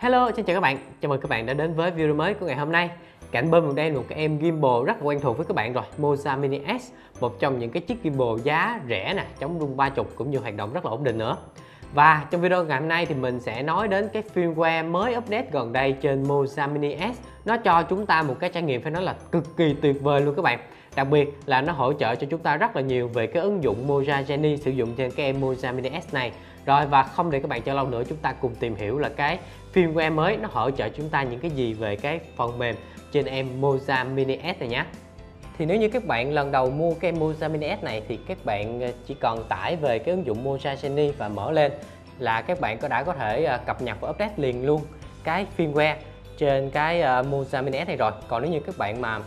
Hello, xin chào các bạn. Chào mừng các bạn đã đến với video mới của ngày hôm nay. Cạnh bên mình đây là một cái em gimbal rất là quen thuộc với các bạn rồi, Moza Mini S, một trong những cái chiếc gimbal giá rẻ nè, chống rung 30 cũng như hoạt động rất là ổn định nữa. Và trong video ngày hôm nay thì mình sẽ nói đến cái firmware mới update gần đây trên Moza Mini S. Nó cho chúng ta một cái trải nghiệm phải nói là cực kỳ tuyệt vời luôn các bạn. Đặc biệt là nó hỗ trợ cho chúng ta rất là nhiều về cái ứng dụng Moza Genie sử dụng trên cái em Moza Mini S này. Rồi, và không để các bạn chờ lâu nữa, chúng ta cùng tìm hiểu là cái firmware mới nó hỗ trợ chúng ta những cái gì về cái phần mềm trên em Moza Mini S này nhé. Thì nếu như các bạn lần đầu mua cái em Moza Mini S này thì các bạn chỉ cần tải về cái ứng dụng Moza Genie và mở lên là các bạn đã có thể cập nhật và update liền luôn cái firmware trên cái Moza Mini S này rồi. Còn nếu như các bạn mà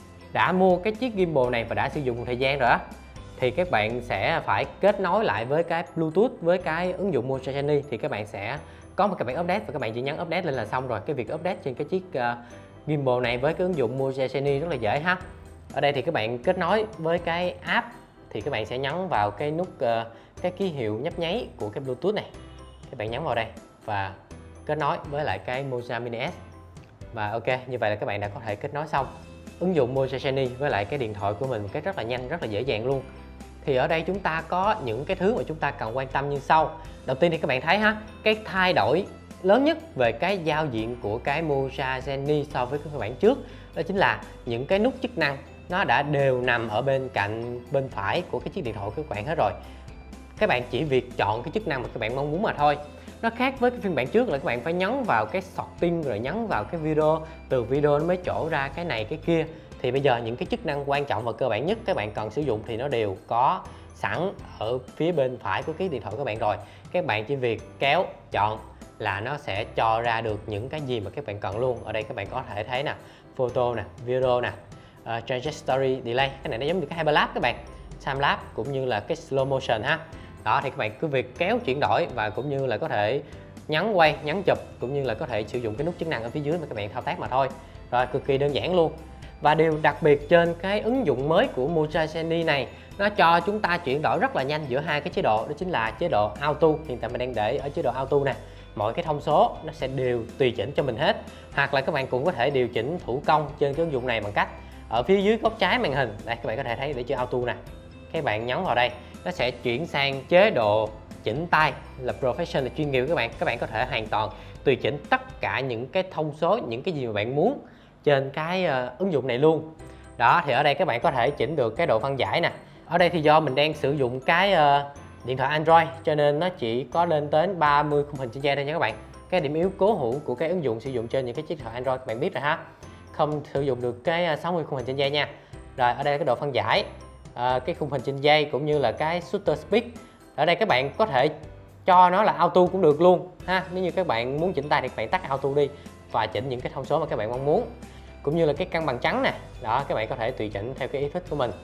đã mua cái chiếc gimbal này và đã sử dụng một thời gian rồi á, thì các bạn sẽ phải kết nối lại với cái Bluetooth với cái ứng dụng Moza Genie, thì các bạn sẽ có một cái bản update và các bạn chỉ nhấn update lên là xong rồi. Cái việc update trên cái chiếc gimbal này với cái ứng dụng Moza Genie rất là dễ ha. Ở đây thì các bạn kết nối với cái app thì các bạn sẽ nhấn vào cái nút cái ký hiệu nhấp nháy của cái Bluetooth này. Các bạn nhấn vào đây và kết nối với lại cái Moza Mini S. Và ok, như vậy là các bạn đã có thể kết nối xong ứng dụng Moza Genie với lại cái điện thoại của mình một cách rất là nhanh, rất là dễ dàng luôn. Thì ở đây chúng ta có những cái thứ mà chúng ta cần quan tâm như sau. Đầu tiên thì các bạn thấy ha, cái thay đổi lớn nhất về cái giao diện của cái Moza Genie so với các bản trước, đó chính là những cái nút chức năng nó đã đều nằm ở bên cạnh bên phải của cái chiếc điện thoại của các bạn hết rồi. Các bạn chỉ việc chọn cái chức năng mà các bạn mong muốn mà thôi. Nó khác với cái phiên bản trước là các bạn phải nhấn vào cái sorting rồi nhấn vào cái video, từ video nó mới trổ ra cái này cái kia. Thì bây giờ những cái chức năng quan trọng và cơ bản nhất các bạn cần sử dụng thì nó đều có sẵn ở phía bên phải của cái điện thoại của các bạn rồi. Các bạn chỉ việc kéo chọn là nó sẽ cho ra được những cái gì mà các bạn cần luôn. Ở đây các bạn có thể thấy nè, photo nè, video nè, trajectory delay, cái này nó giống như cái hyperlapse các bạn, time lapse cũng như là cái slow motion ha. Đó, thì các bạn cứ việc kéo chuyển đổi và cũng như là có thể nhấn quay, nhấn chụp cũng như là có thể sử dụng cái nút chức năng ở phía dưới mà các bạn thao tác mà thôi. Rồi, cực kỳ đơn giản luôn. Và điều đặc biệt trên cái ứng dụng mới của Moza Genie này, nó cho chúng ta chuyển đổi rất là nhanh giữa hai cái chế độ, đó chính là chế độ auto. Hiện tại mình đang để ở chế độ auto nè, mọi cái thông số nó sẽ đều tùy chỉnh cho mình hết. Hoặc là các bạn cũng có thể điều chỉnh thủ công trên cái ứng dụng này bằng cách ở phía dưới góc trái màn hình, đây các bạn có thể thấy để chữ auto nè, các bạn nhấn vào đây nó sẽ chuyển sang chế độ chỉnh tay là professional, là chuyên nghiệp các bạn có thể hoàn toàn tùy chỉnh tất cả những cái thông số, những cái gì mà bạn muốn trên cái ứng dụng này luôn. Đó, thì ở đây các bạn có thể chỉnh được cái độ phân giải nè. Ở đây thì do mình đang sử dụng cái điện thoại Android cho nên nó chỉ có lên đến 30 khung hình trên giây thôi nha các bạn. Cái điểm yếu cố hữu của cái ứng dụng sử dụng trên những cái chiếc điện thoại Android các bạn biết rồi ha, không sử dụng được cái 60 khung hình trên giây nha. Rồi, ở đây là cái độ phân giải, cái khung hình trên giây cũng như là cái shutter speed. Ở đây các bạn có thể cho nó là auto cũng được luôn ha. Nếu như các bạn muốn chỉnh tay thì các bạn tắt auto đi và chỉnh những cái thông số mà các bạn mong muốn. Cũng như là cái cân bằng trắng nè, đó các bạn có thể tùy chỉnh theo cái ý thích của mình.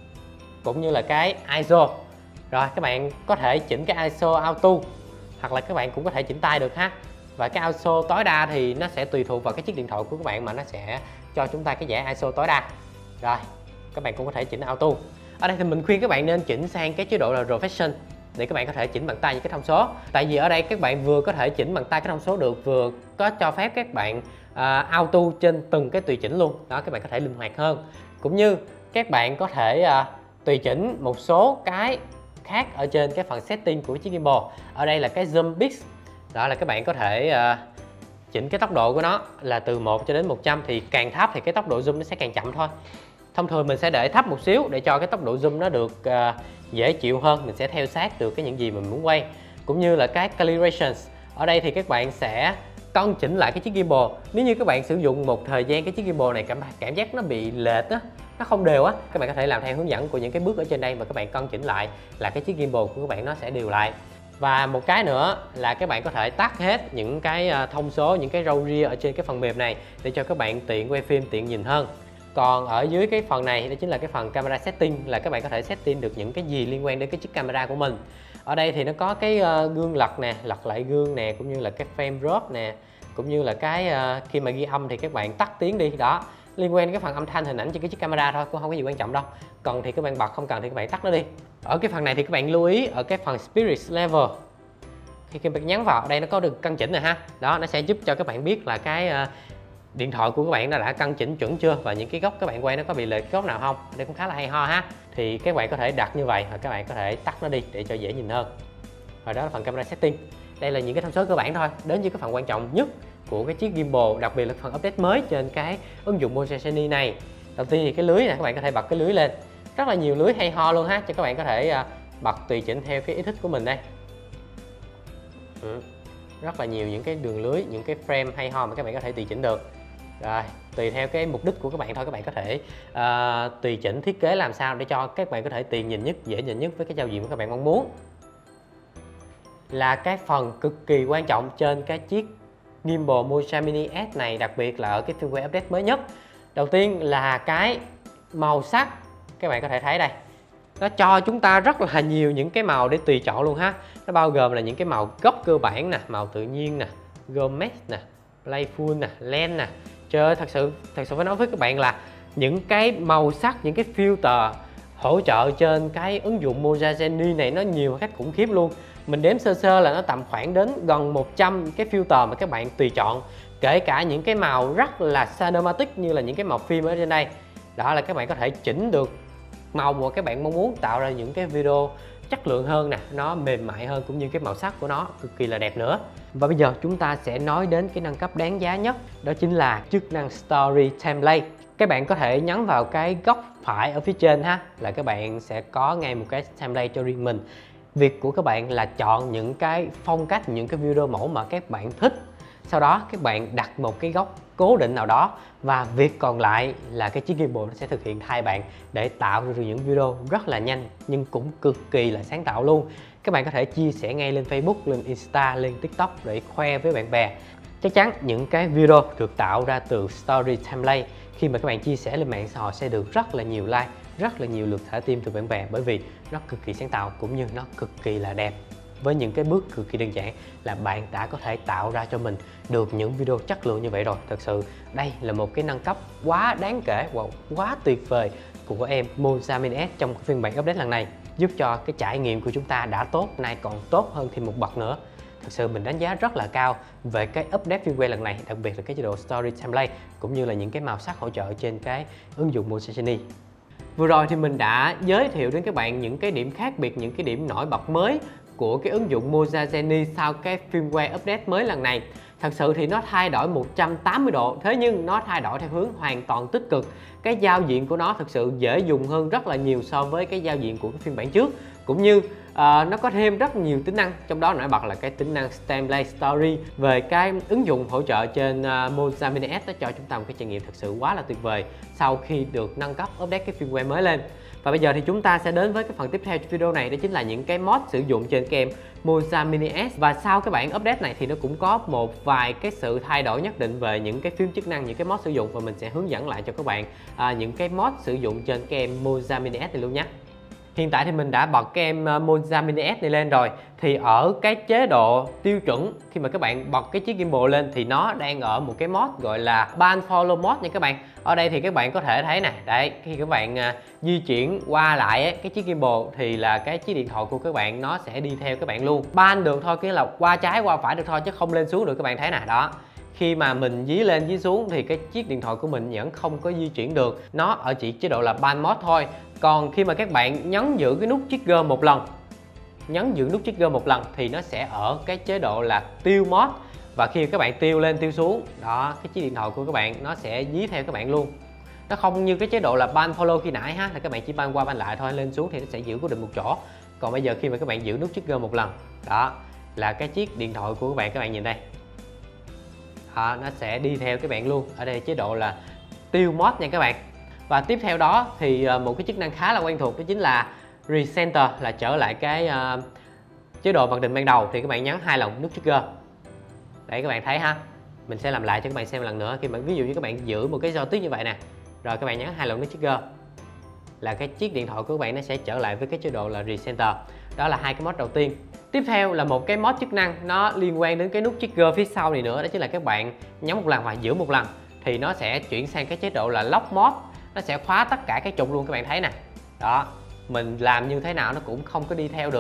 Cũng như là cái ISO. Rồi, các bạn có thể chỉnh cái ISO auto hoặc là các bạn cũng có thể chỉnh tay được ha. Và cái ISO tối đa thì nó sẽ tùy thuộc vào cái chiếc điện thoại của các bạn mà nó sẽ cho chúng ta cái giải ISO tối đa. Rồi, các bạn cũng có thể chỉnh auto. Ở đây thì mình khuyên các bạn nên chỉnh sang cái chế độ là professional để các bạn có thể chỉnh bằng tay những cái thông số. Tại vì ở đây các bạn vừa có thể chỉnh bằng tay cái thông số được, vừa có cho phép các bạn auto trên từng cái tùy chỉnh luôn. Đó, các bạn có thể linh hoạt hơn. Cũng như các bạn có thể tùy chỉnh một số cái khác ở trên cái phần setting của chiếc gimbal. Ở đây là cái zoom pix. Đó là các bạn có thể chỉnh cái tốc độ của nó là từ 1 cho đến 100, thì càng thấp thì cái tốc độ zoom nó sẽ càng chậm thôi. Thông thường mình sẽ để thấp một xíu để cho cái tốc độ zoom nó được dễ chịu hơn, mình sẽ theo sát được cái những gì mình muốn quay. Cũng như là cái calibrations. Ở đây thì các bạn sẽ cân chỉnh lại cái chiếc gimbal. Nếu như các bạn sử dụng một thời gian cái chiếc gimbal này cảm giác nó bị lệch á, nó không đều á, các bạn có thể làm theo hướng dẫn của những cái bước ở trên đây và các bạn cân chỉnh lại là cái chiếc gimbal của các bạn nó sẽ đều lại. Và một cái nữa là các bạn có thể tắt hết những cái thông số, những cái râu ria ở trên cái phần mềm này để cho các bạn tiện quay phim, tiện nhìn hơn. Còn ở dưới cái phần này đó chính là cái phần camera setting, là các bạn có thể setting được những cái gì liên quan đến cái chiếc camera của mình. Ở đây thì nó có cái gương lật nè, lật lại gương nè, cũng như là cái frame drop nè, cũng như là cái khi mà ghi âm thì các bạn tắt tiếng đi. Đó, liên quan đến cái phần âm thanh hình ảnh trên cái chiếc camera thôi, cũng không có gì quan trọng đâu. Cần thì các bạn bật, không cần thì các bạn tắt nó đi. Ở cái phần này thì các bạn lưu ý ở cái phần spirit level, khi các bạn nhấn vào đây nó có được căn chỉnh rồi ha. Đó, nó sẽ giúp cho các bạn biết là cái điện thoại của các bạn nó đã căn chỉnh chuẩn chưa, và những cái góc các bạn quay nó có bị lệch góc nào không. Đây cũng khá là hay ho ha. Thì các bạn có thể đặt như vậy, hoặc các bạn có thể tắt nó đi để cho dễ nhìn hơn. Rồi đó là phần camera setting. Đây là những cái thông số cơ bản thôi. Đến với cái phần quan trọng nhất của cái chiếc gimbal, đặc biệt là phần update mới trên cái ứng dụng Moza Genie này. Đầu tiên thì cái lưới này, các bạn có thể bật cái lưới lên. Rất là nhiều lưới hay ho luôn ha, cho các bạn có thể bật tùy chỉnh theo cái ý thích của mình đây. Rất là nhiều những cái đường lưới, những cái frame hay ho mà các bạn có thể tùy chỉnh được. Rồi, tùy theo cái mục đích của các bạn thôi, các bạn có thể tùy chỉnh thiết kế làm sao để cho các bạn có thể tiện nhìn nhất, dễ nhìn nhất với cái giao diện của các bạn mong muốn. Là cái phần cực kỳ quan trọng trên cái chiếc gimbal Moza Mini S này, đặc biệt là ở cái firmware update mới nhất. Đầu tiên là cái màu sắc, các bạn có thể thấy đây. Nó cho chúng ta rất là nhiều những cái màu để tùy chọn luôn ha. Nó bao gồm là những cái màu gốc cơ bản nè, màu tự nhiên nè, Gourmet nè, Playful nè, Lens nè. Trời ơi, thật sự phải nói với các bạn là những cái màu sắc, những cái filter hỗ trợ trên cái ứng dụng Moza Genie này nó nhiều một cách khủng khiếp luôn. Mình đếm sơ sơ là nó tầm khoảng đến gần 100 cái filter mà các bạn tùy chọn. Kể cả những cái màu rất là cinematic như là những cái màu phim ở trên đây. Đó là các bạn có thể chỉnh được màu mà các bạn mong muốn, tạo ra những cái video chất lượng hơn nè, nó mềm mại hơn, cũng như cái màu sắc của nó cực kỳ là đẹp nữa. Và bây giờ chúng ta sẽ nói đến cái nâng cấp đáng giá nhất, đó chính là chức năng Story Template. Các bạn có thể nhấn vào cái góc phải ở phía trên ha, là các bạn sẽ có ngay một cái template cho riêng mình. Việc của các bạn là chọn những cái phong cách, những cái video mẫu mà các bạn thích. Sau đó các bạn đặt một cái góc cố định nào đó, và việc còn lại là cái chiếc gimbal nó sẽ thực hiện thay bạn để tạo ra những video rất là nhanh nhưng cũng cực kỳ là sáng tạo luôn. Các bạn có thể chia sẻ ngay lên Facebook, lên Insta, lên TikTok để khoe với bạn bè. Chắc chắn những cái video được tạo ra từ Story Template khi mà các bạn chia sẻ lên mạng xã hội sẽ được rất là nhiều like, rất là nhiều lượt thả tim từ bạn bè, bởi vì nó cực kỳ sáng tạo cũng như nó cực kỳ là đẹp. Với những cái bước cực kỳ đơn giản là bạn đã có thể tạo ra cho mình được những video chất lượng như vậy rồi. Thật sự đây là một cái nâng cấp quá đáng kể và quá tuyệt vời của em Moza Mini S trong phiên bản update lần này, giúp cho cái trải nghiệm của chúng ta đã tốt, nay còn tốt hơn thêm một bậc nữa. Thật sự mình đánh giá rất là cao về cái update firmware lần này, đặc biệt là cái chế độ Story Template cũng như là những cái màu sắc hỗ trợ trên cái ứng dụng Moza Genie. Vừa rồi thì mình đã giới thiệu đến các bạn những cái điểm khác biệt, những cái điểm nổi bật mới của cái ứng dụng Moza Genie sau cái firmware update mới lần này. Thật sự thì nó thay đổi 180 độ, thế nhưng nó thay đổi theo hướng hoàn toàn tích cực. Cái giao diện của nó thực sự dễ dùng hơn rất là nhiều so với cái giao diện của cái phiên bản trước, cũng như nó có thêm rất nhiều tính năng, trong đó nổi bật là cái tính năng Template Story. Về cái ứng dụng hỗ trợ trên Moza Mini S, nó cho chúng ta một cái trải nghiệm thực sự quá là tuyệt vời sau khi được nâng cấp update cái firmware mới lên. Và bây giờ thì chúng ta sẽ đến với cái phần tiếp theo trong video này, đó chính là những cái mod sử dụng trên cái em Moza Mini S. Và sau cái bản update này thì nó cũng có một vài cái sự thay đổi nhất định về những cái phím chức năng, những cái mod sử dụng, và mình sẽ hướng dẫn lại cho các bạn những cái mod sử dụng trên cái em Moza Mini S này luôn nhé. Hiện tại thì mình đã bật cái em Moza Mini S này lên rồi. Thì ở cái chế độ tiêu chuẩn, khi mà các bạn bật cái chiếc gimbal lên thì nó đang ở một cái mod gọi là Pan Follow Mode nha các bạn. Ở đây thì các bạn có thể thấy nè, đấy, khi các bạn di chuyển qua lại cái chiếc gimbal thì là cái chiếc điện thoại của các bạn nó sẽ đi theo các bạn luôn. Pan được thôi, nghĩa là qua trái qua phải được thôi, chứ không lên xuống được, các bạn thấy nè, đó. Khi mà mình dí lên dí xuống thì cái chiếc điện thoại của mình vẫn không có di chuyển được, nó ở chỉ chế độ là Pan Mode thôi. Còn khi mà các bạn nhấn giữ cái nút trigger một lần, thì nó sẽ ở cái chế độ là tiêu mode. Và khi các bạn tiêu lên tiêu xuống, đó, cái chiếc điện thoại của các bạn nó sẽ dí theo các bạn luôn. Nó không như cái chế độ là pan follow khi nãy ha, là các bạn chỉ pan qua pan lại thôi, lên xuống thì nó sẽ giữ cố định một chỗ. Còn bây giờ khi mà các bạn giữ nút trigger một lần, đó là cái chiếc điện thoại của các bạn nhìn đây, đó, nó sẽ đi theo các bạn luôn. Ở đây chế độ là tiêu mode nha các bạn. Và tiếp theo đó thì một cái chức năng khá là quen thuộc, đó chính là Recenter, là trở lại cái chế độ mặc định ban đầu. Thì các bạn nhấn 2 lần nút trigger. Đấy, các bạn thấy ha. Mình sẽ làm lại cho các bạn xem lần nữa. Khi mà ví dụ như các bạn giữ một cái joystick như vậy nè, rồi các bạn nhấn 2 lần nút trigger, là cái chiếc điện thoại của các bạn nó sẽ trở lại với cái chế độ là Recenter. Đó là hai cái mod đầu tiên. Tiếp theo là một cái mod chức năng nó liên quan đến cái nút trigger phía sau này nữa, đó chính là các bạn nhấn một lần và giữ một lần thì nó sẽ chuyển sang cái chế độ là Lock Mode. Nó sẽ khóa tất cả cái trục luôn, các bạn thấy nè. Đó, mình làm như thế nào nó cũng không có đi theo được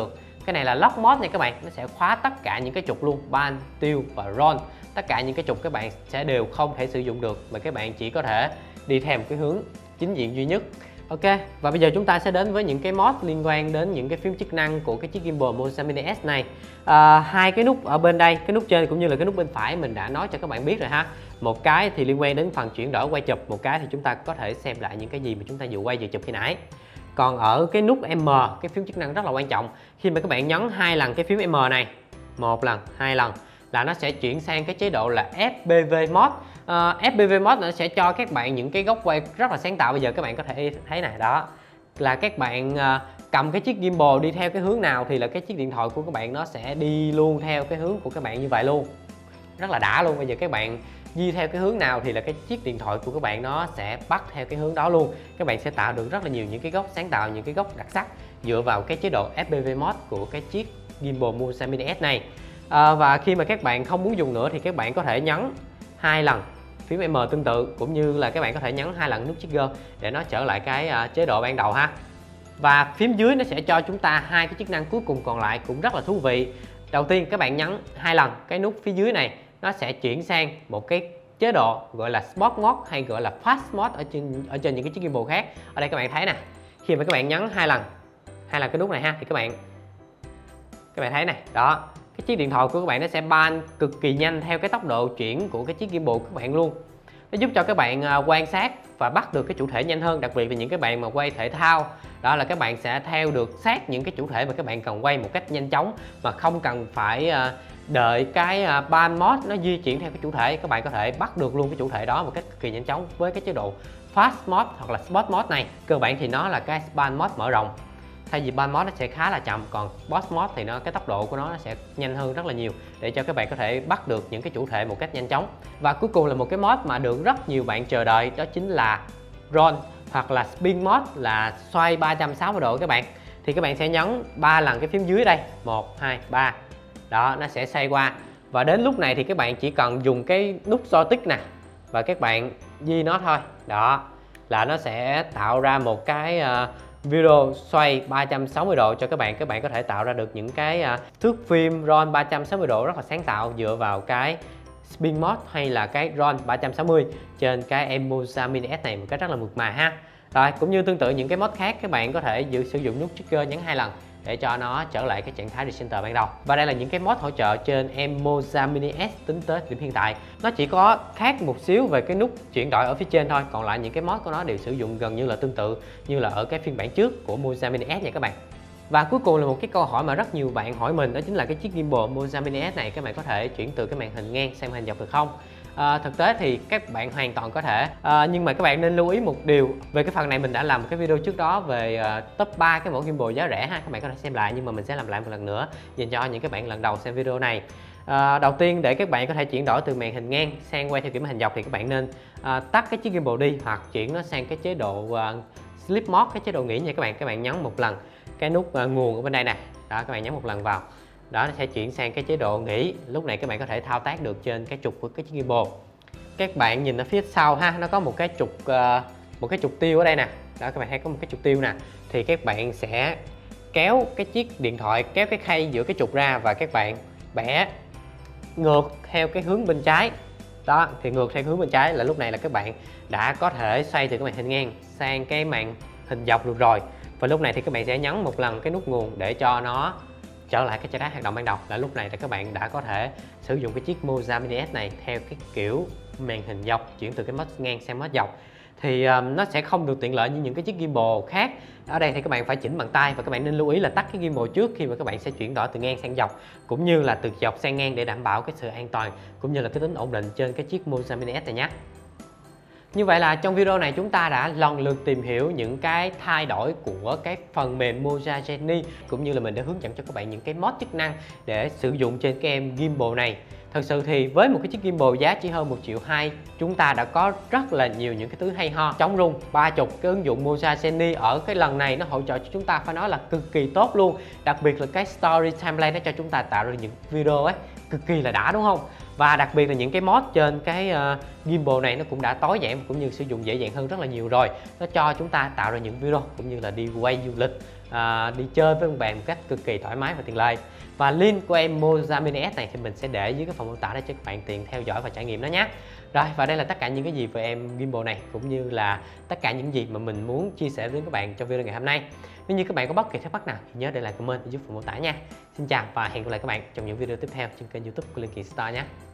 Cái này là lock mode nha các bạn, nó sẽ khóa tất cả những cái trục luôn, ban, tiêu và roll. Tất cả những cái trục các bạn sẽ đều không thể sử dụng được, mà các bạn chỉ có thể đi theo một cái hướng chính diện duy nhất. Ok, và bây giờ chúng ta sẽ đến với những cái mod liên quan đến những cái phím chức năng của cái chiếc gimbal Moza Mini S này. Hai cái nút ở bên đây, cái nút trên cũng như là cái nút bên phải mình đã nói cho các bạn biết rồi ha. Một cái thì liên quan đến phần chuyển đổi quay chụp, một cái thì chúng ta có thể xem lại những cái gì mà chúng ta vừa quay vừa chụp khi nãy. Còn ở cái nút M, cái phím chức năng rất là quan trọng. Khi mà các bạn nhấn 2 lần cái phím M này, 1 lần, 2 lần, là nó sẽ chuyển sang cái chế độ là FPV mode. FPV mode nó sẽ cho các bạn những cái góc quay rất là sáng tạo. Bây giờ các bạn có thể thấy này, đó là các bạn cầm cái chiếc gimbal đi theo cái hướng nào thì là cái chiếc điện thoại của các bạn nó sẽ đi luôn theo cái hướng của các bạn như vậy luôn, rất là đã luôn. Bây giờ các bạn di theo cái hướng nào thì là cái chiếc điện thoại của các bạn nó sẽ bắt theo cái hướng đó luôn. Các bạn sẽ tạo được rất là nhiều những cái góc sáng tạo, những cái góc đặc sắc dựa vào cái chế độ FPV mode của cái chiếc gimbal Moza Mini S này. Và khi mà các bạn không muốn dùng nữa thì các bạn có thể nhấn 2 lần phím M tương tự, cũng như là các bạn có thể nhấn 2 lần nút trigger để nó trở lại cái chế độ ban đầu ha. Và phím dưới nó sẽ cho chúng ta hai cái chức năng cuối cùng còn lại cũng rất là thú vị. Đầu tiên các bạn nhấn 2 lần cái nút phía dưới này, nó sẽ chuyển sang một cái chế độ gọi là Sport Mode hay gọi là Fast Mode ở trên những cái chiếc gimbal khác. Ở đây các bạn thấy nè, khi mà các bạn nhấn 2 lần cái nút này ha, thì các bạn thấy này, đó, cái chiếc điện thoại của các bạn nó sẽ ban cực kỳ nhanh theo cái tốc độ chuyển của cái chiếc gimbal của các bạn luôn. Nó giúp cho các bạn quan sát và bắt được cái chủ thể nhanh hơn, đặc biệt là những cái bạn mà quay thể thao. Đó là các bạn sẽ theo được sát những cái chủ thể mà các bạn cần quay một cách nhanh chóng, mà không cần phải đợi cái ban mode nó di chuyển theo cái chủ thể. Các bạn có thể bắt được luôn cái chủ thể đó một cách cực kỳ nhanh chóng với cái chế độ Fast Mode hoặc là Sport Mode này. Cơ bản thì nó là cái ban mode mở rộng. Thay vì ban mode nó sẽ khá là chậm, còn boss mode thì cái tốc độ của nó sẽ nhanh hơn rất là nhiều, để cho các bạn có thể bắt được những cái chủ thể một cách nhanh chóng. Và cuối cùng là một cái mod mà được rất nhiều bạn chờ đợi, đó chính là roll hoặc là spin mode, là xoay 360 độ các bạn. Thì các bạn sẽ nhấn 3 lần cái phím dưới đây, 1, 2, 3. Đó, nó sẽ xoay qua. Và đến lúc này thì các bạn chỉ cần dùng cái nút joystick nè, và các bạn di nó thôi. Đó, là nó sẽ tạo ra một cái video xoay 360 độ cho các bạn. Các bạn có thể tạo ra được những cái thước phim roll 360 độ rất là sáng tạo dựa vào cái spin mode hay là cái roll 360 trên cái Moza Mini S này một cách rất là mượt mà ha. Rồi, cũng như tương tự những cái mod khác, các bạn có thể sử dụng nút trigger nhấn 2 lần để cho nó trở lại cái trạng thái recenter ban đầu. Và đây là những cái mod hỗ trợ trên Moza Mini S tính tới điểm hiện tại. Nó chỉ có khác một xíu về cái nút chuyển đổi ở phía trên thôi, còn lại những cái mod của nó đều sử dụng gần như là tương tự như là ở cái phiên bản trước của Moza Mini S nha các bạn. Và cuối cùng là một cái câu hỏi mà rất nhiều bạn hỏi mình, đó chính là cái chiếc gimbal Moza Mini S này các bạn có thể chuyển từ cái màn hình ngang sang màn hình dọc được không? Thực tế thì các bạn hoàn toàn có thể, nhưng mà các bạn nên lưu ý một điều. Về cái phần này mình đã làm một cái video trước đó về top 3 cái mẫu gimbal giá rẻ ha, các bạn có thể xem lại, nhưng mà mình sẽ làm lại một lần nữa dành cho những các bạn lần đầu xem video này. Đầu tiên, để các bạn có thể chuyển đổi từ màn hình ngang sang quay theo kiểu màn hình dọc thì các bạn nên tắt cái chiếc gimbal đi, hoặc chuyển nó sang cái chế độ sleep mode, cái chế độ nghỉ nha các bạn. Các bạn nhấn một lần cái nút nguồn ở bên đây nè, đó, các bạn nhấn một lần vào, đó, nó sẽ chuyển sang cái chế độ nghỉ. Lúc này các bạn có thể thao tác được trên cái trục của cái chiếc gimbal. Các bạn nhìn ở phía sau ha, nó có một cái trục tiêu ở đây nè, đó, các bạn thấy có một cái trục tiêu nè, thì các bạn sẽ kéo cái chiếc điện thoại, kéo cái khay giữa cái trục ra và các bạn bẻ ngược theo cái hướng bên trái. Đó, thì ngược theo hướng bên trái là lúc này là các bạn đã có thể xoay từ cái màn hình ngang sang cái màn hình dọc được rồi. Và lúc này thì các bạn sẽ nhấn một lần cái nút nguồn để cho nó trở lại cái trạng thái hoạt động ban đầu. Là lúc này là các bạn đã có thể sử dụng cái chiếc Moza Mini S này theo cái kiểu màn hình dọc, chuyển từ cái mode ngang sang mode dọc. Thì nó sẽ không được tiện lợi như những cái chiếc gimbal khác. Ở đây thì các bạn phải chỉnh bằng tay, và các bạn nên lưu ý là tắt cái gimbal trước khi mà các bạn sẽ chuyển đổi từ ngang sang dọc, cũng như là từ dọc sang ngang, để đảm bảo cái sự an toàn cũng như là cái tính ổn định trên cái chiếc Moza Mini S này nhé. Như vậy là trong video này chúng ta đã lần lượt tìm hiểu những cái thay đổi của cái phần mềm Moza Genie, cũng như là mình đã hướng dẫn cho các bạn những cái mod chức năng để sử dụng trên cái em gimbal này. Thật sự thì với một cái chiếc gimbal giá chỉ hơn 1,2 triệu, chúng ta đã có rất là nhiều những cái thứ hay ho. Chống rung 30, cái ứng dụng Moza Genie ở cái lần này nó hỗ trợ cho chúng ta phải nói là cực kỳ tốt luôn. Đặc biệt là cái story timeline nó cho chúng ta tạo ra những video ấy cực kỳ là đã, đúng không? Và đặc biệt là những cái mod trên cái gimbal này nó cũng đã tối giản cũng như sử dụng dễ dàng hơn rất là nhiều rồi. Nó cho chúng ta tạo ra những video cũng như là đi quay du lịch đi chơi với ông bạn một cách cực kỳ thoải mái và tiện lợi. Và link của em Moza Mini S này thì mình sẽ để dưới cái phần mô tả để cho các bạn tiện theo dõi và trải nghiệm nó nhé. Rồi, và đây là tất cả những cái gì về em gimbal này, cũng như là tất cả những gì mà mình muốn chia sẻ với các bạn trong video ngày hôm nay. Nếu như các bạn có bất kỳ thắc mắc nào thì nhớ để lại comment ở dưới phần mô tả nha. Xin chào và hẹn gặp lại các bạn trong những video tiếp theo trên kênh YouTube của Linh Kiện Store nhé.